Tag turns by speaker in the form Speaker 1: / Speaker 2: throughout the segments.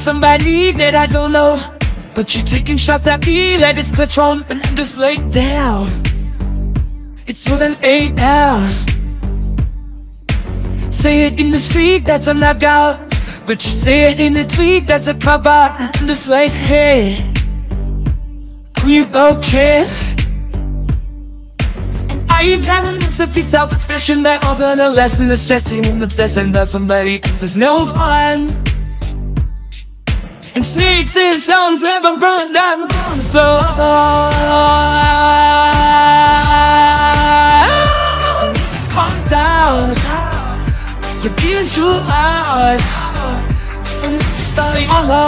Speaker 1: somebody that I don't know, but you're taking shots at me like it's Patron, and I'm just laid down. It's more than 8 hours. Say it in the street, that's a knockout, but you say it in the tweet, that's a cop-out. I'm just like, hey, are you okay? And I ain't having this a piece of expression that all the lesson is stressing and obsessing about somebody, cause there's no fun. And snakes and stones never run down, so calm down. You visualize and study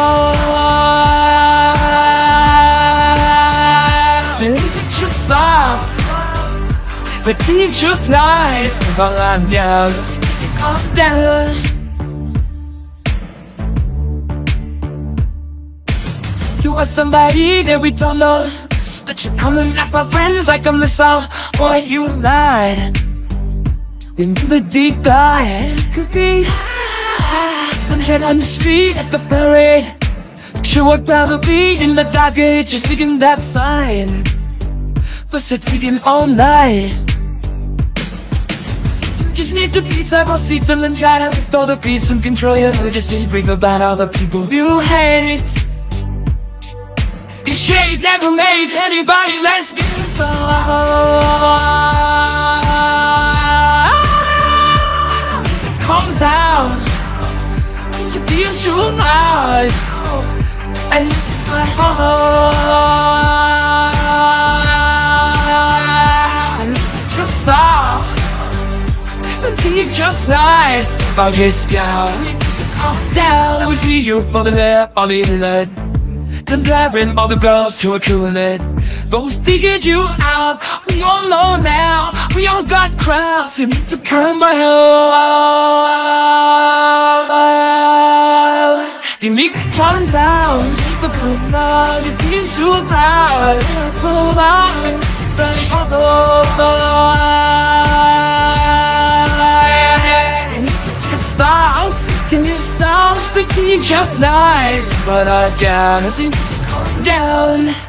Speaker 1: alone. It's just stop, but it's just nice. Calm down, calm down. You are somebody that we don't know, that you're coming at my friends like a missile. Boy, you lied into the deep dive. Could be some head on the street at the parade. Sure would probably in the dark age, just speaking that sign. Plus it's speaking all night. You just need to beat several seats and then try to restore the peace and control your just think about all the people you hate. Your shade never made anybody less beautiful. Calm down to visualize, and it's like, just stop and be just nice about his down. Calm down, I will see you on the left, on the internet, comparing all the girls who are killing it. But we're seeking you out. We all know now. We all got crowds. You need to come by home. You need to calm down. You need to calm down. You're being too loud. Pull out and say, you need to just stop. Can you stop thinking just nice? But I gotta see, calm down.